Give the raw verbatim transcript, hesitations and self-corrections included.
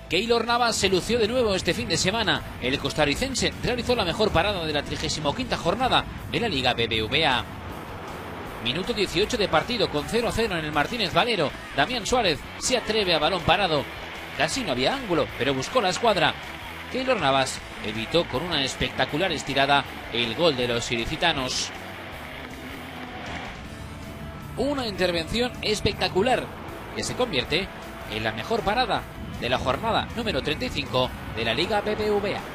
Keylor Navas se lució de nuevo este fin de semana. El costarricense realizó la mejor parada de la trigésima quinta jornada de la Liga B B V A. Minuto dieciocho de partido con cero a cero en el Martínez Valero. Damián Suárez se atreve a balón parado. Casi no había ángulo, pero buscó la escuadra. Keylor Navas evitó con una espectacular estirada el gol de los ilicitanos. Una intervención espectacular que se convierte en la mejor parada de la jornada número treinta y cinco de la Liga B B V A.